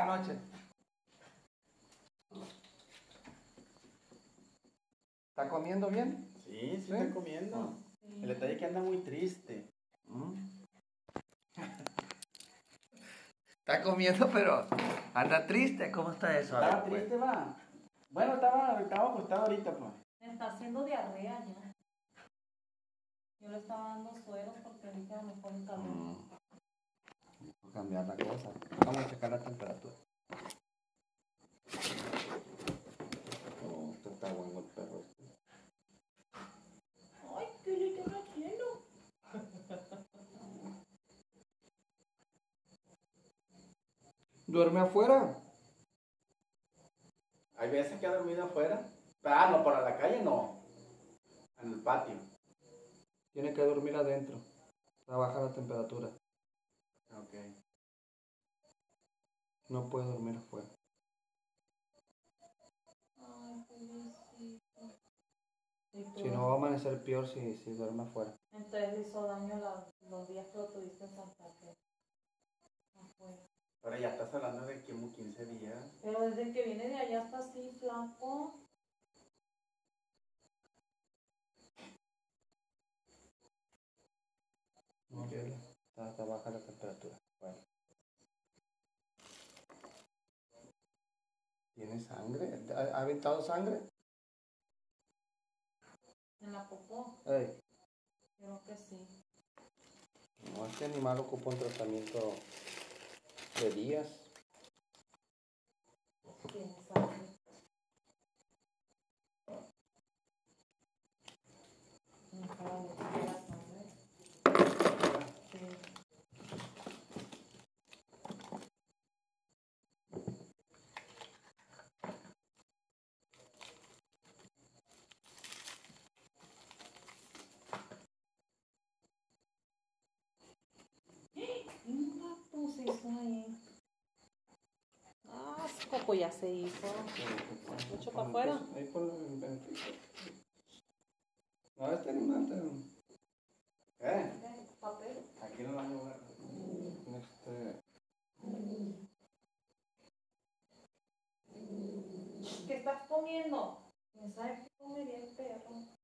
noches. ¿Está comiendo bien? Sí, está comiendo. Sí. El detalle es que anda muy triste. Está comiendo, pero anda triste. ¿Cómo está eso? Estaba triste, va. Bueno, estaba acostado ahorita, pues. Me está haciendo diarrea ya. Yo le estaba dando sueros porque dije a lo mejor el calor. Voy a cambiar la cosa. Vamos a checar la temperatura. Oh, esto está bueno el perro. Ay, ¿qué le están haciendo? ¿Duerme afuera? Hay veces que ha dormido afuera. Ah, no, para la calle no. En el patio. Tiene que dormir adentro. Baja la temperatura. Ok. No puede dormir afuera. Ay, pobrecito. Si no, va a amanecer peor si duerme afuera. Entonces le hizo daño los días que lo tuviste en Santa Fe. Afuera. Ahora ya estás hablando de como 15 días. Pero desde que viene de allá está así flaco. No, Vela. Está baja la temperatura. Bueno. ¿Tiene sangre? ¿Ha aventado sangre? En la popó. Ey. Creo que sí. No, este animal ocupa un tratamiento de días. ¿Quién sabe? Nunca la busqué la sangre. Sí. Un gato se hizo ahí. Ah, ese coco ya se hizo. Mucho para afuera. Ahí ponlo en friso. No, este animal está... Papel. Aquí no lo van a ver. ¿Qué estás comiendo? ¿Me sabes qué comería el perro?